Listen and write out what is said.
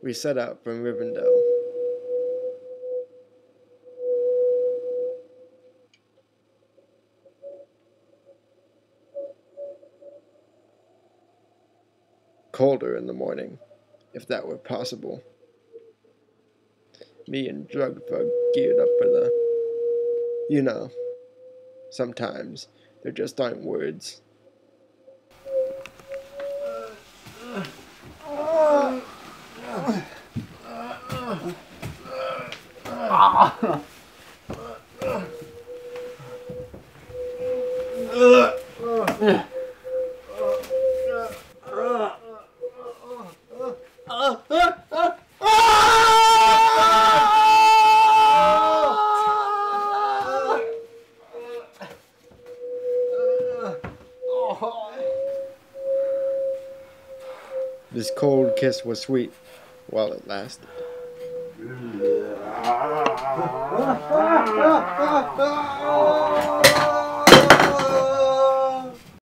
We set out from Rivendell. Colder in the morning, if that were possible. Me and Drugfug geared up for the... You know, sometimes there just aren't words. This cold kiss was sweet while it lasted.